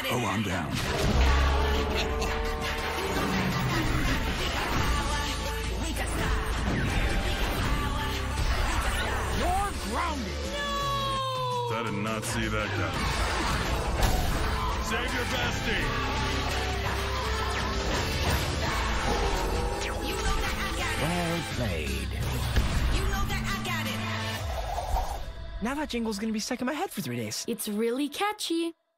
Oh, I'm down. You're grounded. I did not see that coming. Save your bestie. You know that I got it. Well played. You know that I got it. Now that jingle's gonna be stuck in my head for 3 days. It's really catchy.